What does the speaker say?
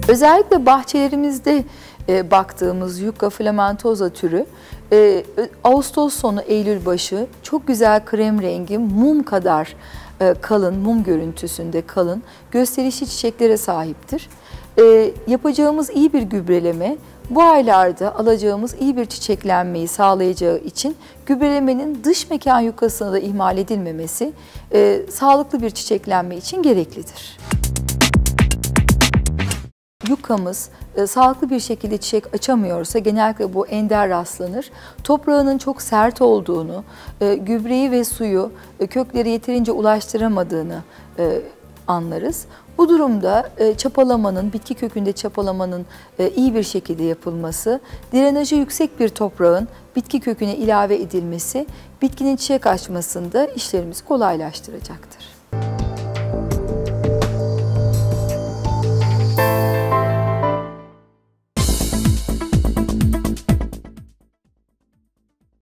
Özellikle bahçelerimizde baktığımız Yucca filamentosa türü Ağustos sonu Eylül başı çok güzel krem rengi, mum kadar kalın, mum görüntüsünde kalın, gösterişli çiçeklere sahiptir. Yapacağımız iyi bir gübreleme bu aylarda alacağımız iyi bir çiçeklenmeyi sağlayacağı için gübrelemenin dış mekan yukkasına da ihmal edilmemesi sağlıklı bir çiçeklenme için gereklidir. Yuccamız sağlıklı bir şekilde çiçek açamıyorsa genellikle bu ender rastlanır. Toprağının çok sert olduğunu, gübreyi ve suyu kökleri yeterince ulaştıramadığını anlarız. Bu durumda çapalamanın, bitki kökünde çapalamanın iyi bir şekilde yapılması, drenajı yüksek bir toprağın bitki köküne ilave edilmesi, bitkinin çiçek açmasında işlerimizi kolaylaştıracaktır.